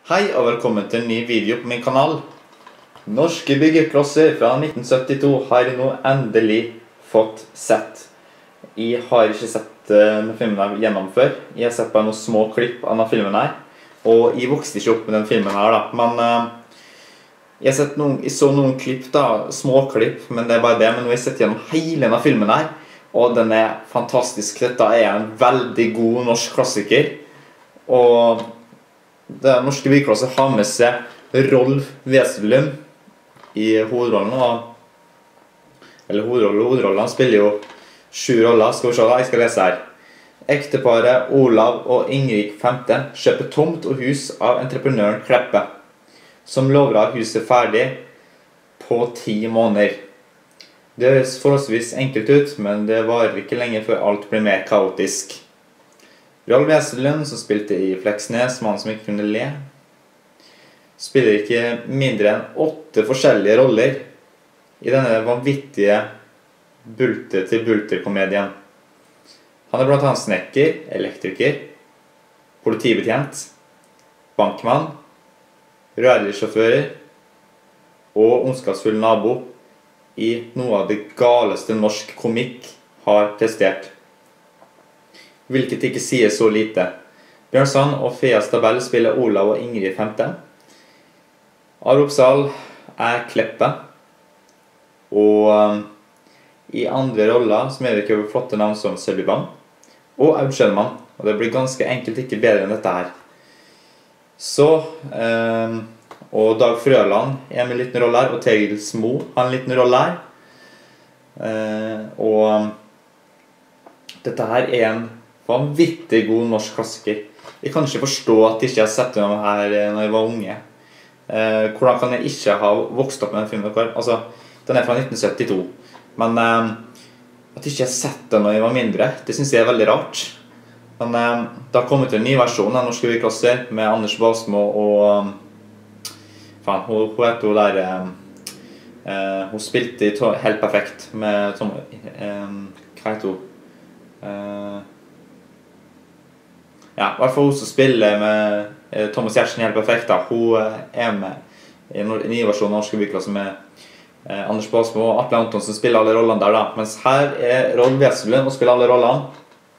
Hei og velkommen til en ny video på min kanal. Norske byggeklosser fra 1972 har jeg nå endelig fått sett. Jeg har ikke sett denne filmen gjennom før. Jeg har sett bare noen små klipp av denne filmen her. Og jeg vokste ikke opp med den filmen her da. Men jeg så noen klipp da, småklipp, men det er bare det. Men nå har jeg sett gjennom hele denne filmen her. Og den er fantastisk. Dette er en veldig god norsk klassiker. Og det norske byggeklosser har med seg Rolf Wesenlund i hovedrollen. Eller hovedrollen, han spiller jo 7 roller. Skal vi se da, jeg skal lese her. Ekteparet Olav og Ingrid 15 kjøper tomt og hus av entreprenøren Kleppe, som lover å ha huset ferdig på 10 måneder. Det høres forholdsvis enkelt ut, men det varer ikke lenge før alt blir mer kaotisk. Rolf Wesenlund, som spilte i Fleksnes, mannen som ikke kunne le, spiller ikke mindre enn 8 forskjellige roller i denne vanvittige bulter-til-bulter-komedien. Han er blant annet snekker, elektriker, politibetjent, bankmann, rallyssjåfører og ondskapsfull nabo i noe av det galeste norsk komikk har prestert. Hvilket ikke sier så lite. Bjørn Sand og Fea Stabell spiller Olav og Ingrid 15. Are Opsahl er Kleppe. Og i andre roller så medvirker vi flotte navn som Sølvi Bang og Aud Schønmann. Og det blir ganske enkelt ikke bedre enn dette her. Så, og Dag Frøland er med en liten rolle her, og Tegels Mo har en liten rolle her. Og dette her er en vanvittig god norsk klassiker. Jeg kan ikke forstå at jeg ikke har sett den her når jeg var unge. Hvordan kan jeg ikke ha vokst opp med den filmen? Altså, den er fra 1972. Men at jeg ikke har sett den når jeg var mindre, det synes jeg er veldig rart. Men det har kommet en ny versjon av Norske byggeklosser med Anders Basmo og faen, hun heter hun der hun spilte i Helt Perfekt med hva heter hun? Ja, i hvert fall hun som spiller med Thomas Giertsen i Helt Perfekt da. Hun er med i en ny versjon av Norske byggeklosser med Anders Basmo og Atle Antonsen spiller alle rollene der da. Mens her er Rolf Wesenlund og spiller alle rollene.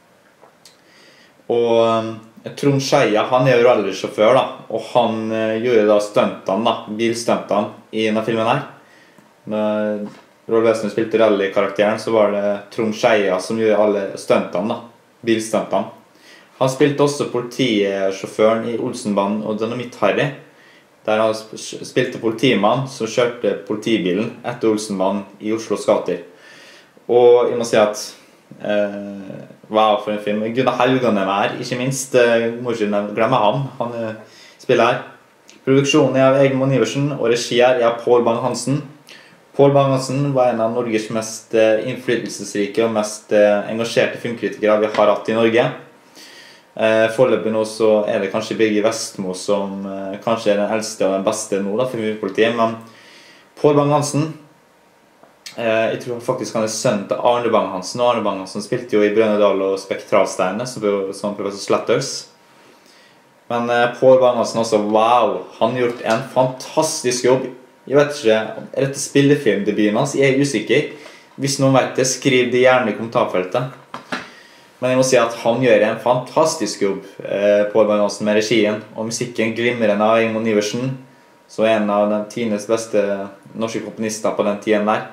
Og Trond Scheia, han er jo rallysjåfør da. Og han gjorde da stuntene da, bilstuntene i denne filmen her. Når Rolf Wesenlund spilte rallykarakteren, så var det Trond Scheia som gjorde alle stuntene da, bilstuntene. Han spilte også politisjåføren i Olsenbanden og Dynamitt-Harry, der han spilte politimann som kjørte politibilen etter Olsenbanden i Oslos gater. Og jeg må si at wow, for en film. Gunnar Haugan er med her, ikke minst. Må ikke glemme han spiller her. Produksjonen er av Egmond Iversen, og regi er av Pål Bang-Hansen. Pål Bang-Hansen var en av Norges mest innflytelsesrike og mest engasjerte filmkritikere vi har hatt i Norge. Foreløpig nå så er det kanskje Birger Vestmo som kanskje er den eldste og den beste nå da, for filmpolitiet, men Pål Bang-Hansen, jeg tror faktisk han er sønnen til Arne Bang-Hansen, og Arne Bang-Hansen spilte jo i Brønnøydal og Spektralsteinene som professor Slatters. Men Pål Bang-Hansen også, wow, han har gjort en fantastisk jobb. Jeg vet ikke, er dette spillefilmdebuten hans? Jeg er usikker. Hvis noen vet det, skriv det gjerne i kommentarfeltet. Men jeg må si at han gjør en fantastisk jobb, Pål Bang-Hansen, med regien. Og musikken glimrende av Egmond Iversen, så en av den tidenes beste norske komponister på den tiden der.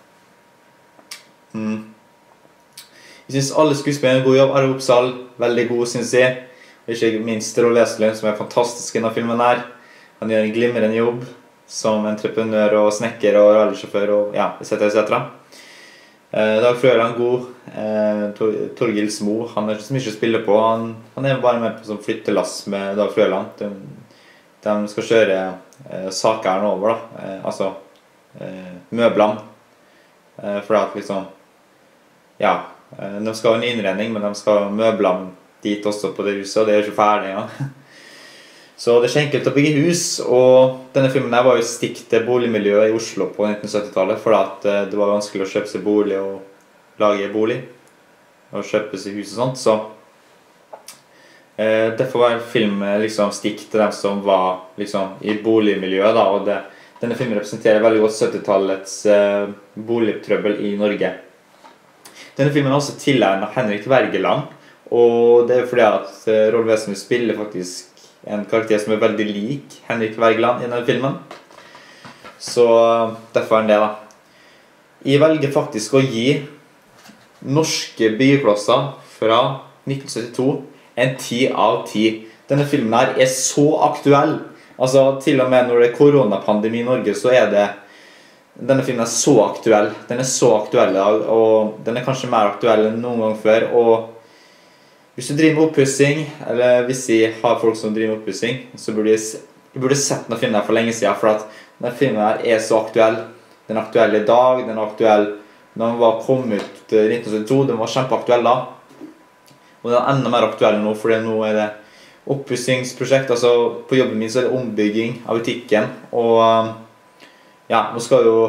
Jeg synes alle skuespillere gjør en god jobb. Are Opsahl, veldig god, synes jeg. Og ikke minst Rolf Wesenlund, som er fantastisk i denne filmen her. Han gjør en glimrende jobb som entreprenør og snekker og rallysjåfør og ja, etc. Dag Frøland god, Torgils Mo, han er ikke så mye å spille på, han er bare med på sånn flyttelass med Dag Frøland. De skal kjøre sakeren over da, altså møblene, for at liksom, ja, de skal ha en innredning, men de skal ha møblene dit også på det huset, og det er jo ikke ferdig, ja. Så det er ikke enkelt å bygge hus, og denne filmen her var jo stikk til boligmiljøet i Oslo på 1970-tallet, for at det var vanskelig å kjøpe seg bolig og lage bolig, og kjøpe seg hus og sånt, så Derfor var filmen liksom stikk til dem som var liksom i boligmiljøet da, og denne filmen representerer veldig godt 70-tallets boligtrøbbel i Norge. Denne filmen er også tilegnet Henrik Wergeland, og det er fordi at Rolf Wesenlund spiller faktisk en karakter som er veldig lik Henrik Wergeland i denne filmen. Så derfor er den det da. Jeg velger faktisk å gi norske byggeklosser fra 1972 en 10 av 10. Denne filmen her er så aktuell. Altså, til og med når det er koronapandemi i Norge, så er denne filmen er så aktuell. Den er så aktuell i dag, og den er kanskje mer aktuell enn noen gang før. Og hvis du driver med oppussing, eller hvis jeg har folk som driver med oppussing, så burde jeg sett denne filmen her for lenge siden, for at denne filmen her er så aktuell. Den er aktuell i dag, den er aktuell når den var kommet ut i 1972, den var kjempeaktuell da. Og den er enda mer aktuell nå, for nå er det oppussingsprosjekt. Altså, på jobben min så er det ombygging av butikken, og ja, nå skal jo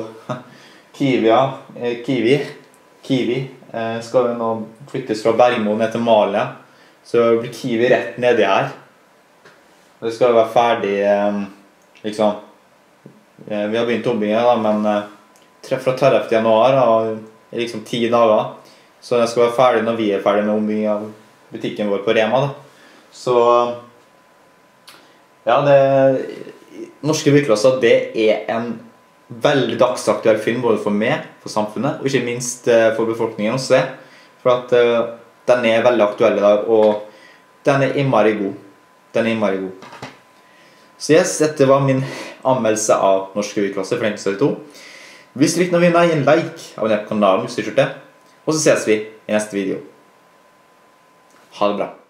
Kiwi skal jo nå flyttes fra Bergmo ned til Malia, så blir Kiwi rett nedi her. Det skal jo være ferdig, liksom, vi har begynt ombyggingen da, men fra 30. januar, og liksom 10 dager, så det skal være ferdig når vi er ferdig med ombygging av butikken vår på Rema da. Så, ja, Norske byggeklosser, det er en veldig dagsaktuell film både for meg, for samfunnet, og ikke minst for befolkningen å se. For at den er veldig aktuell i dag, og den er innmari god. Så yes, dette var min anmeldelse av Norske byggeklosser fra 1972. Hvis du likte noe, gi en like, abonner på kanalen hvis du ikke gjør det, og så ses vi i neste video. Ha det bra.